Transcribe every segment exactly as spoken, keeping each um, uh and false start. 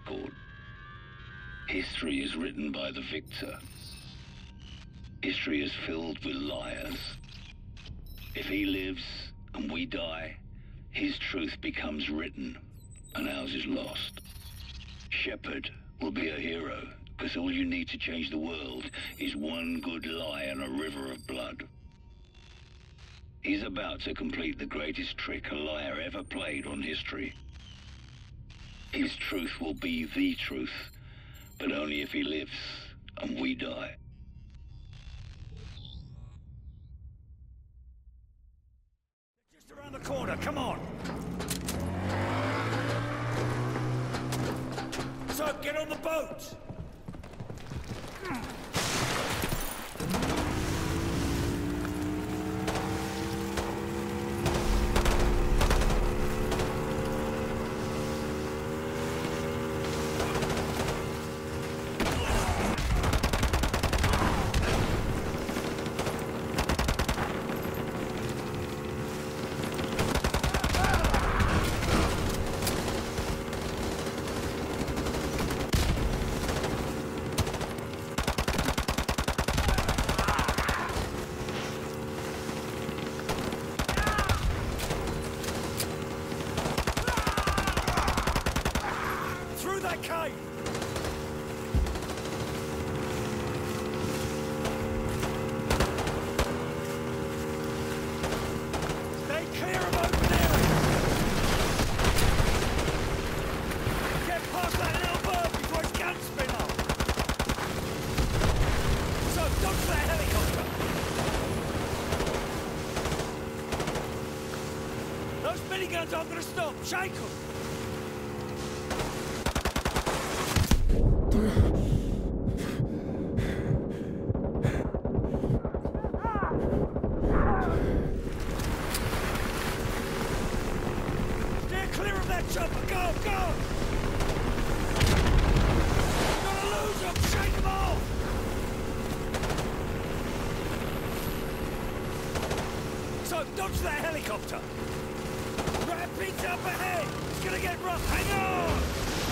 record. History is written by the victor. History is filled with liars. If he lives and we die, his truth becomes written and ours is lost. Shepard will be a hero, because all you need to change the world is one good lie and a river of blood. He's about to complete the greatest trick a liar ever played on history. His truth will be the truth, but only if he lives and we die. Just around the corner, come on! So, get on the boat! Miniguns aren't gonna stop! Shake them! Steer clear of that chopper! Go, go! You're gonna lose them! Shake them off! So, dodge that helicopter! Rapids up ahead! It's gonna get rough! Hang on!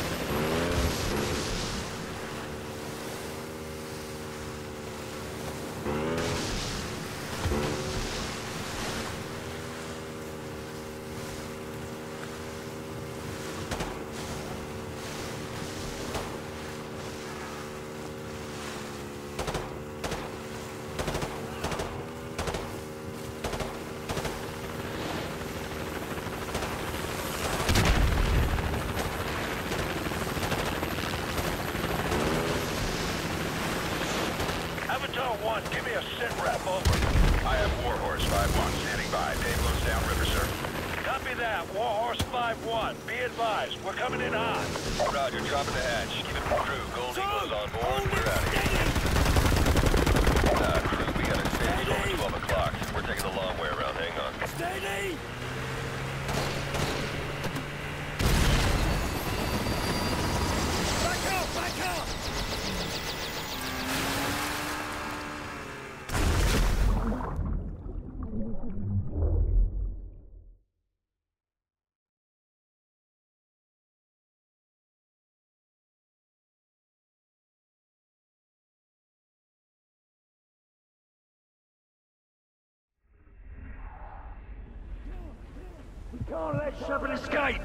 one, give me a sit rep, over. I have Warhorse five one standing by. Payload's downriver, sir. Copy that. Warhorse five one. Be advised, we're coming in hot. Roger, dropping the hatch. Keep it true. Gold Eagle's on board. We're out of here. Uh, crew, we got a stage over twelve o'clock. We're taking the long way around. Hang on. Steady! Back up! Back up! We can't let Shepard escape!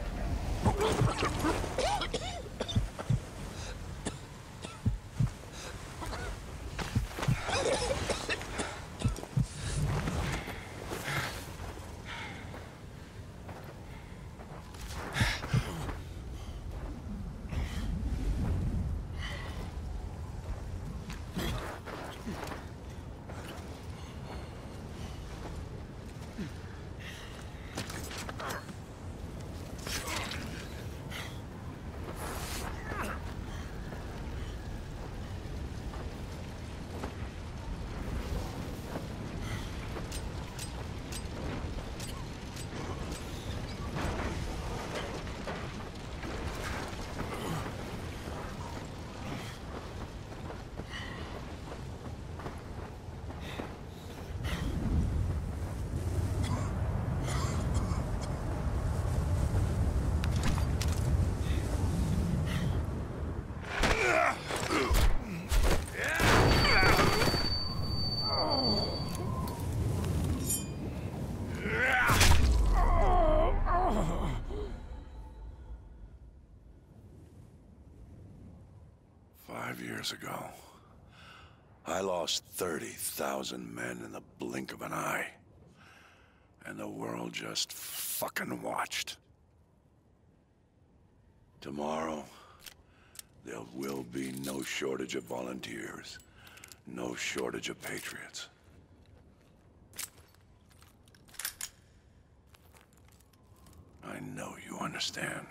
Five years ago, I lost thirty thousand men in the blink of an eye. And the world just fucking watched. Tomorrow, there will be no shortage of volunteers, no shortage of patriots. I know you understand.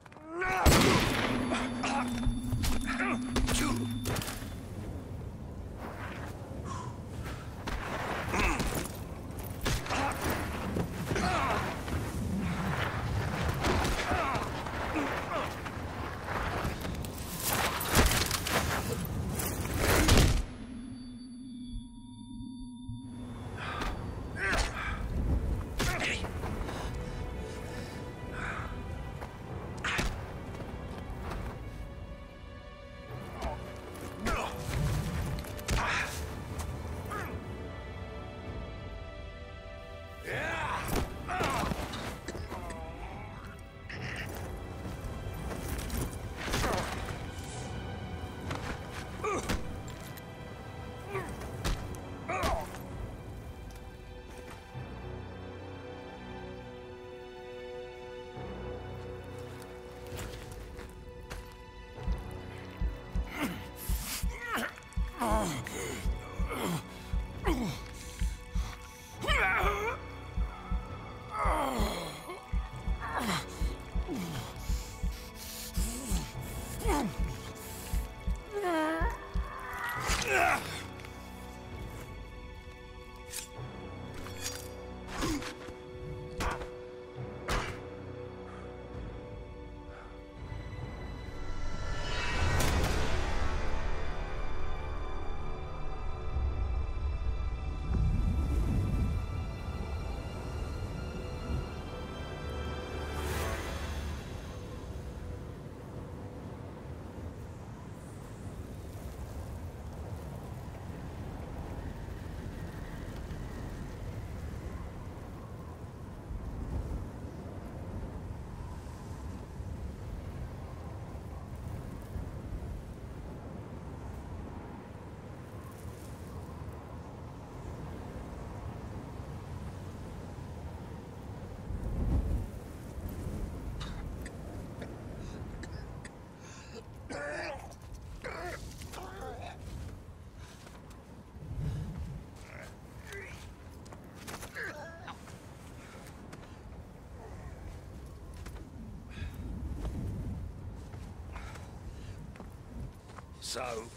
Soap.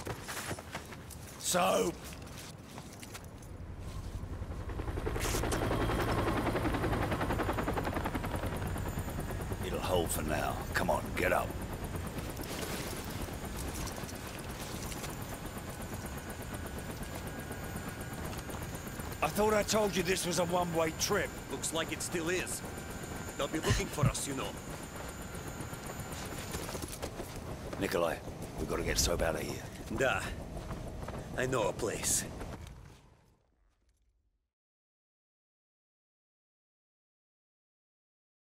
Soap! It'll hold for now. Come on, get up. I thought I told you this was a one-way trip. Looks like it still is. They'll be looking for us, you know. Nikolai, we've got to get Soap out of here. Da. I know a place.